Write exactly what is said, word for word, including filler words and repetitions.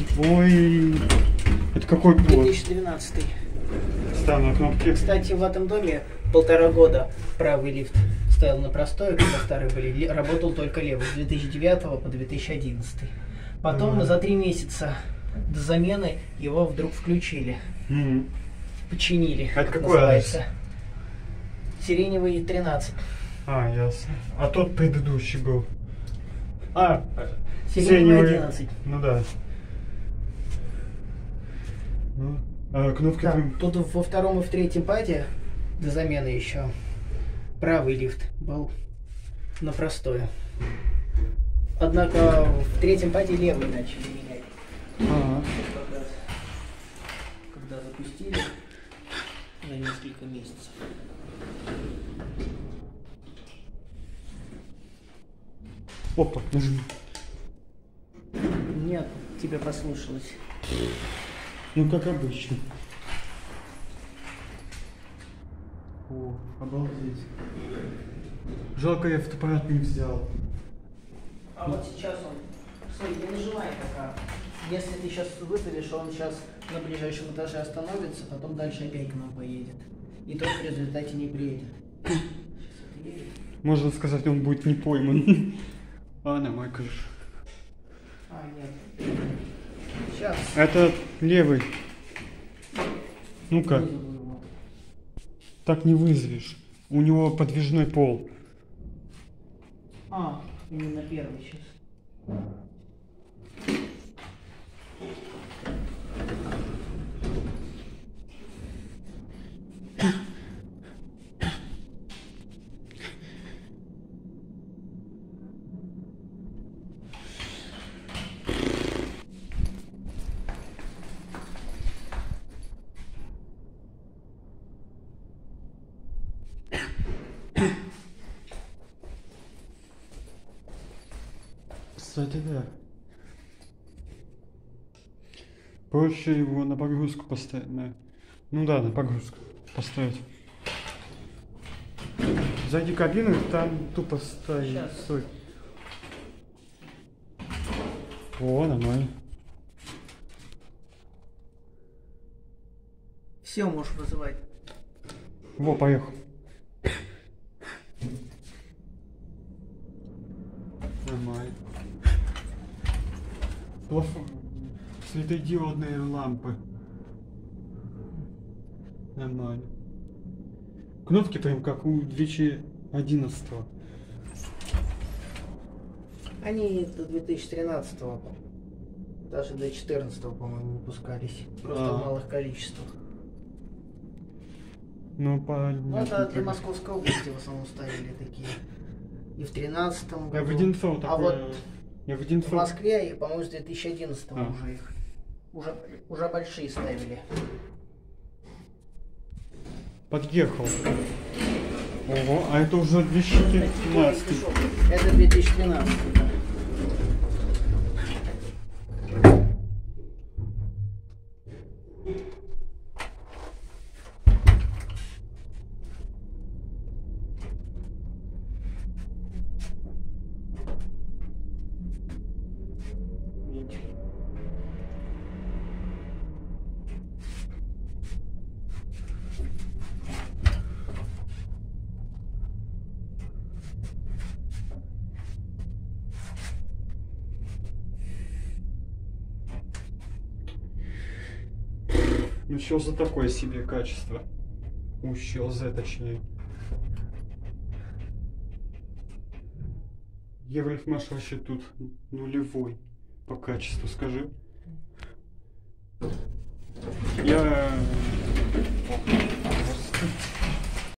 Ой, это какой год? две тысячи двенадцатый. Ставь на кнопки. Кстати, в этом доме полтора года правый лифт стоял на простое, когда старые были, работал только левый, с две тысячи девятого по две тысячи одиннадцатый. Потом mm-hmm. за три месяца до замены его вдруг включили. Mm-hmm. Починили. А это какой называется? Сиреневый тринадцать. А, ясно. А тот предыдущий был. А, сиреневый одиннадцать. Ну да. Ну, а кнопки да, там... Тут во втором и в третьем паде до замены еще правый лифт был на простое. Однако в третьем паде левый начали менять. А-а. Когда, когда запустили на несколько месяцев. Опа, нажми. Нет, тебе послушалось. Ну, как обычно. О, обалдеть. Жалко, я фотоаппарат не взял. А вот сейчас он... Стой, не нажимай пока. Если ты сейчас вызовешь, он сейчас на ближайшем этаже остановится, потом дальше опять к нам поедет. И тот в результате не приедет. Можно сказать, он будет не пойман. А, на мой крыш. А, нет. Сейчас. Это левый. Ну-ка. Так не вызовешь. У него подвижной пол. А, именно первый сейчас. Кстати, да. Проще его на погрузку поставить. На... Ну да, на погрузку поставить. Зайди в кабину, там тупо ставить. Сейчас. Стой. О, нормально. Все можешь вызывать. Во, поехал. Нормально. Плафон. Светодиодные лампы. Нормально. Кнопки прям как у две тысячи одиннадцатого. Они до две тысячи тринадцатого, даже до две тысячи четырнадцатого, по-моему, выпускались. Просто А. в малых количествах. Ну, понятно. Ну, это для Московской области в основном ставили такие. И в тринадцатом году. Я в Одинцово А такое... вот Я в в Одинцово... Москве, по-моему, с две тысячи одиннадцатого А. уже их. Уже, уже большие ставили. Подъехал. Ого, а это уже две тысячи тринадцатый. Это две тысячи тринадцатый, да. Ну что за такое себе качество? У Щелзе, точнее. Еврифмаш вообще тут нулевой по качеству, скажи. Я... О,